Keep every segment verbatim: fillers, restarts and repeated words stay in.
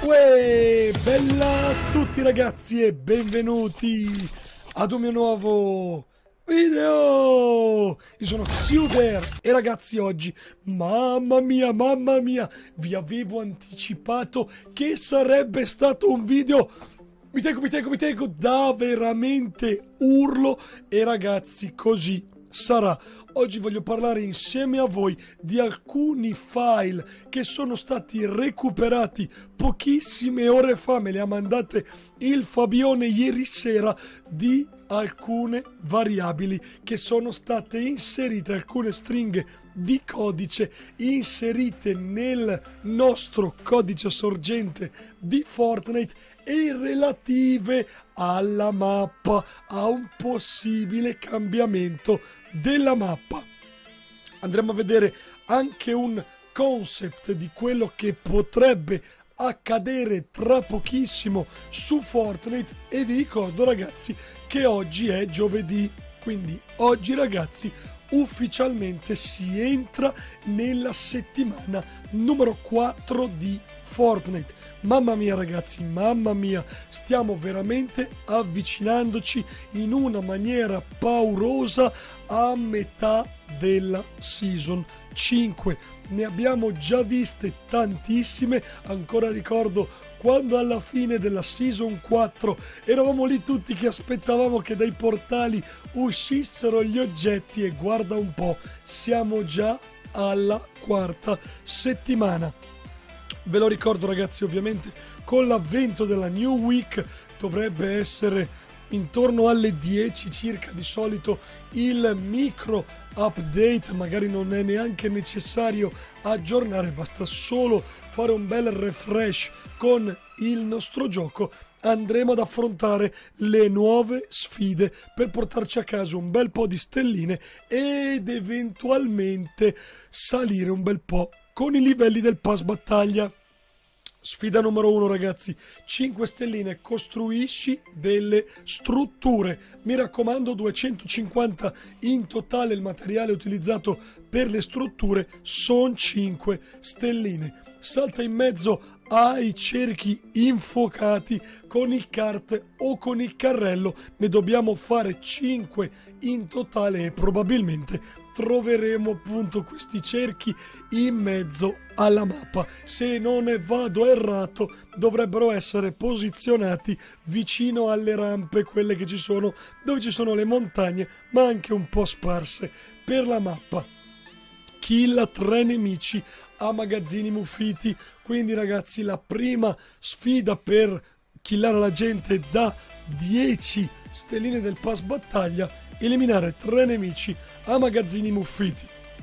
Uè, bella a tutti ragazzi e benvenuti ad un mio nuovo video. Io sono Xiuder e ragazzi oggi, mamma mia, mamma mia, vi avevo anticipato che sarebbe stato un video, mi tengo, mi tengo, mi tengo, da veramente urlo e ragazzi così sarà. Oggi voglio parlare insieme a voi di alcuni file che sono stati recuperati pochissime ore fa, me le ha mandate il Fabione ieri sera, di alcune variabili che sono state inserite, alcune stringhe di codice inserite nel nostro codice sorgente di Fortnite e relative alla mappa, a un possibile cambiamento della mappa. Andremo a vedere anche un concept di quello che potrebbe accadere tra pochissimo su Fortnite e vi ricordo ragazzi che oggi è giovedì, quindi oggi ragazzi ufficialmente si entra nella settimana numero quattro di Fortnite. Mamma mia ragazzi, mamma mia, stiamo veramente avvicinandoci in una maniera paurosa a metà della season cinque. Ne abbiamo già viste tantissime, ancora ricordo quando alla fine della season quattro eravamo lì tutti che aspettavamo che dai portali uscissero gli oggetti e guarda un po', siamo già alla quarta settimana. Ve lo ricordo ragazzi, ovviamente con l'avvento della New Week dovrebbe essere intorno alle dieci circa di solito il micro update, magari non è neanche necessario aggiornare, basta solo fare un bel refresh con il nostro gioco. Andremo ad affrontare le nuove sfide per portarci a casa un bel po' di stelline ed eventualmente salire un bel po' con i livelli del pass battaglia. Sfida numero uno ragazzi, cinque stelline, costruisci delle strutture. Mi raccomando, duecentocinquanta in totale il materiale utilizzato per le strutture, sono cinque stelline. Salta in mezzo ai cerchi infuocati con il kart o con il carrello, ne dobbiamo fare cinque in totale e probabilmente troveremo appunto questi cerchi in mezzo alla mappa. Se non ne vado errato dovrebbero essere posizionati vicino alle rampe, quelle che ci sono, dove ci sono le montagne ma anche un po' sparse per la mappa. Killa tre nemici a magazzini muffiti, quindi ragazzi la prima sfida per killare la gente da dieci stelline del pass battaglia: eliminare tre nemici a magazzini muffiti.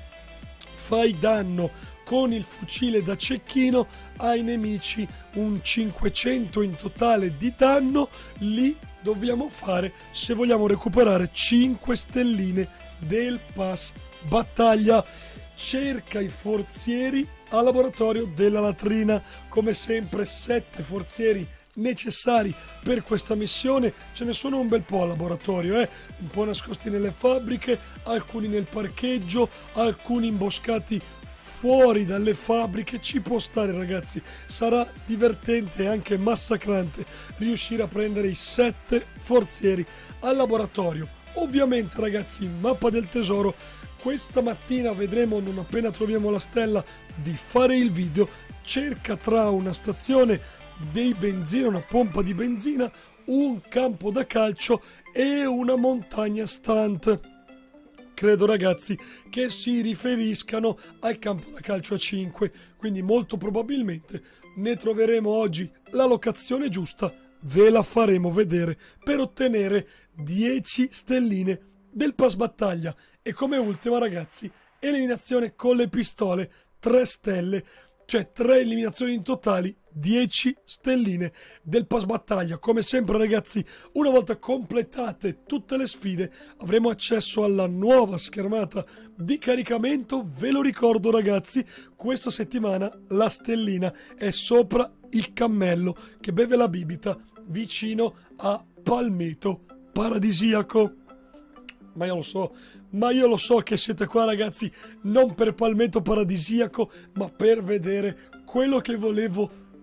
Fai danno con il fucile da cecchino ai nemici, un cinquecento in totale di danno, li dobbiamo fare se vogliamo recuperare cinque stelline del pass battaglia. Cerca i forzieri al laboratorio della latrina, come sempre sette forzieri necessari per questa missione. Ce ne sono un bel po' al laboratorio, eh? Un po' nascosti nelle fabbriche, alcuni nel parcheggio, alcuni imboscati fuori dalle fabbriche. Ci può stare ragazzi, sarà divertente e anche massacrante riuscire a prendere i sette forzieri al laboratorio. Ovviamente ragazzi, mappa del tesoro, questa mattina vedremo, non appena troviamo la stella, di fare il video. Cerca tra una stazione dei benzina, una pompa di benzina, un campo da calcio e una montagna stunt. Credo ragazzi che si riferiscano al campo da calcio a cinque, quindi molto probabilmente ne troveremo oggi la locazione giusta, ve la faremo vedere per ottenere dieci stelline del pass battaglia. E come ultima ragazzi, eliminazione con le pistole, tre stelle, cioè tre eliminazioni in totali, dieci stelline del pass battaglia. Come sempre ragazzi, una volta completate tutte le sfide avremo accesso alla nuova schermata di caricamento. Ve lo ricordo ragazzi, questa settimana la stellina è sopra il cammello che beve la bibita vicino a Palmetto Paradisiaco. Ma io lo so, ma io lo so che siete qua ragazzi non per Palmetto Paradisiaco, ma per vedere quello che volevo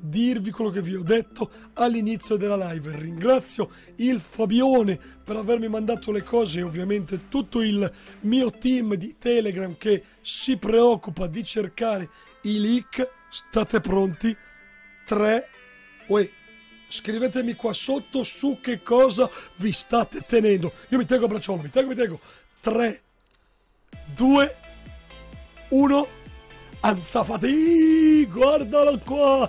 dirvi quello che vi ho detto all'inizio della live. Ringrazio il Fabione per avermi mandato le cose e ovviamente tutto il mio team di Telegram che si preoccupa di cercare i leak. State pronti? tre, uè, scrivetemi qua sotto su che cosa vi state tenendo. Io mi tengo a bracciolo, mi tengo, mi tengo. tre, due, uno, Anzafati, guardalo qua.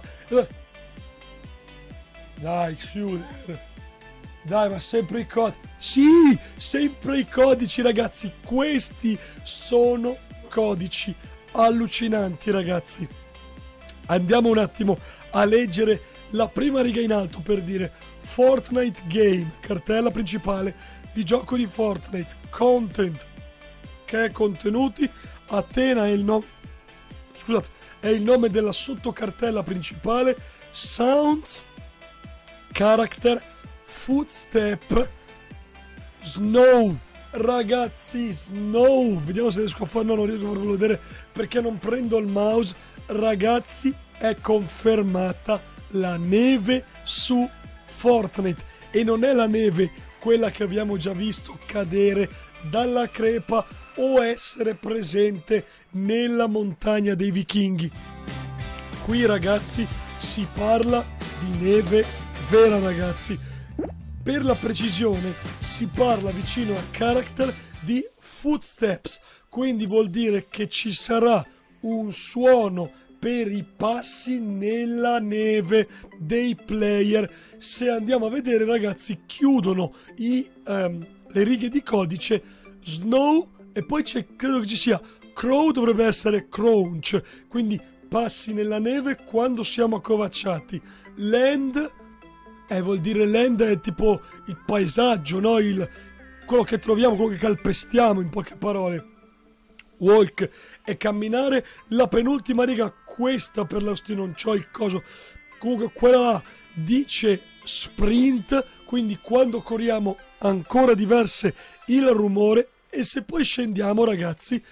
Dai, chiudere. Dai, ma sempre i codici. Sì, sempre i codici, ragazzi. Questi sono codici allucinanti, ragazzi. Andiamo un attimo a leggere la prima riga in alto per dire Fortnite Game, cartella principale di gioco di Fortnite, content, che è contenuti. Atena è il nome, scusate, è il nome della sottocartella principale. Sounds, character, footstep, snow. Ragazzi, snow, vediamo se riesco a farlo. Non riesco a farvelo vedere perché non prendo il mouse. Ragazzi, è confermata la neve su Fortnite e non è la neve quella che abbiamo già visto cadere dalla crepa o essere presente nella montagna dei vichinghi. Qui, ragazzi, si parla di neve vera, ragazzi. Per la precisione si parla vicino a character di footsteps, quindi vuol dire che ci sarà un suono per i passi nella neve dei player. Se andiamo a vedere, ragazzi, chiudono i, um, le righe di codice snow e poi c'è, credo che ci sia crow, dovrebbe essere crunch, quindi passi nella neve quando siamo accovacciati. Land, eh, vuol dire land è tipo il paesaggio, no? Il, quello che troviamo, quello che calpestiamo, in poche parole. Walk e camminare. La penultima riga, questa per l'Austino non c'ho il coso, comunque quella là dice sprint, quindi quando corriamo ancora diverse il rumore. E se poi scendiamo, ragazzi,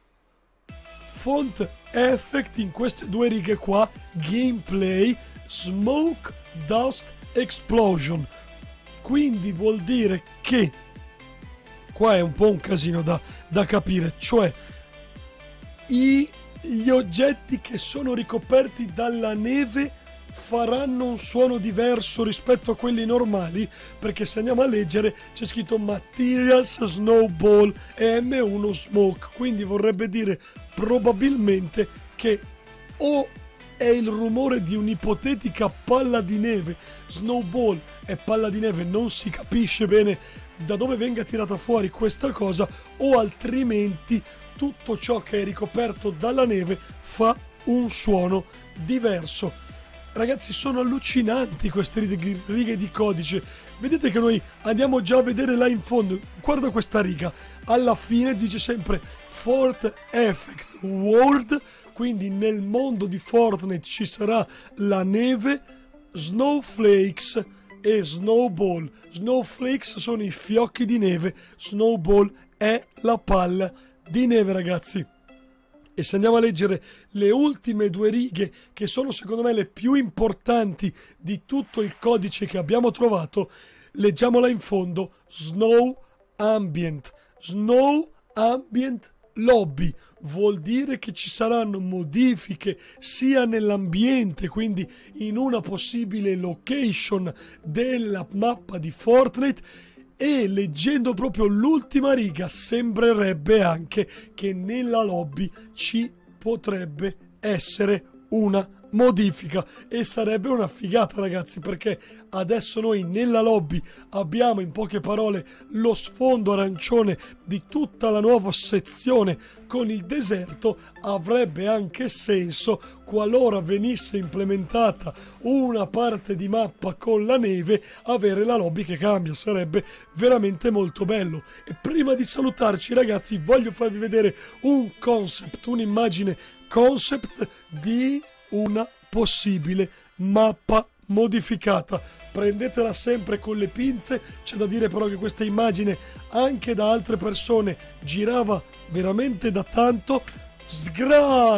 font effect in queste due righe qua, gameplay, smoke, dust, explosion, quindi vuol dire che qua è un po' un casino da, da capire, cioè I, gli oggetti che sono ricoperti dalla neve faranno un suono diverso rispetto a quelli normali, perché se andiamo a leggere c'è scritto materials, snowball e M uno smoke, quindi vorrebbe dire probabilmente che o è il rumore di un'ipotetica palla di neve, snowball e palla di neve, non si capisce bene da dove venga tirata fuori questa cosa, o altrimenti tutto ciò che è ricoperto dalla neve fa un suono diverso. Ragazzi, sono allucinanti queste righe di codice. Vedete che noi andiamo già a vedere là in fondo. Guarda questa riga. Alla fine dice sempre Fort Effects World. Quindi nel mondo di Fortnite ci sarà la neve, snowflakes e snowball. Snowflakes sono i fiocchi di neve. Snowball è la palla di neve, ragazzi. E se andiamo a leggere le ultime due righe, che sono secondo me le più importanti di tutto il codice che abbiamo trovato, leggiamola in fondo. Snow Ambient. Snow Ambient Lobby. Vuol dire che ci saranno modifiche sia nell'ambiente, quindi in una possibile location della mappa di Fortnite. E leggendo proprio l'ultima riga sembrerebbe anche che nella lobby ci potrebbe essere una modifica e sarebbe una figata, ragazzi, perché adesso noi nella lobby abbiamo in poche parole lo sfondo arancione di tutta la nuova sezione con il deserto. Avrebbe anche senso qualora venisse implementata una parte di mappa con la neve avere la lobby che cambia, sarebbe veramente molto bello. E prima di salutarci, ragazzi, voglio farvi vedere un concept, un'immagine concept di una possibile mappa modificata. Prendetela sempre con le pinze. C'è da dire però che questa immagine anche da altre persone girava veramente da tanto. Sgraal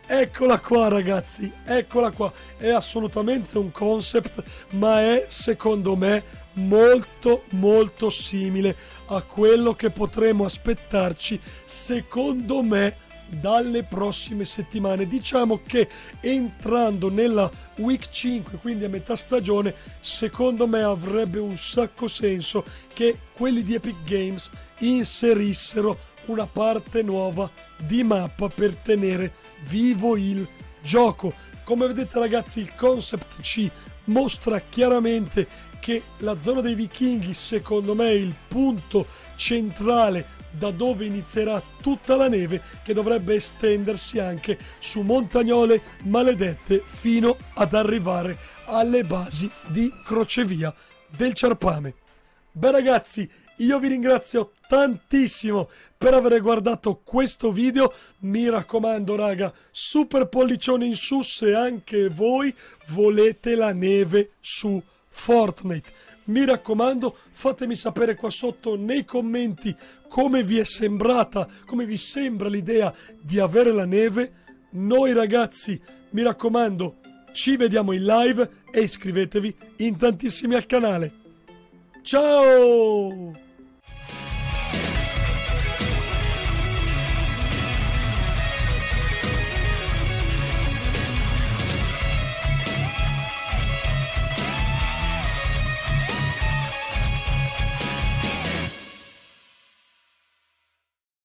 Eccola qua ragazzi, eccola qua, è assolutamente un concept, ma è secondo me molto molto simile a quello che potremo aspettarci secondo me dalle prossime settimane. Diciamo che entrando nella week cinque, quindi a metà stagione, secondo me avrebbe un sacco senso che quelli di Epic Games inserissero una parte nuova di mappa per tenere vivo il gioco. Come vedete ragazzi, il concept ci mostra chiaramente che la zona dei vichinghi secondo me è il punto centrale da dove inizierà tutta la neve, che dovrebbe estendersi anche su montagnole maledette fino ad arrivare alle basi di crocevia del Ciarpame. Beh ragazzi, io vi ringrazio tantissimo per aver guardato questo video. Mi raccomando raga, super pollicione in su se anche voi volete la neve su Fortnite. Mi raccomando, fatemi sapere qua sotto nei commenti come vi è sembrata, come vi sembra l'idea di avere la neve. Noi ragazzi, mi raccomando, ci vediamo in live e iscrivetevi in tantissimi al canale. Ciao!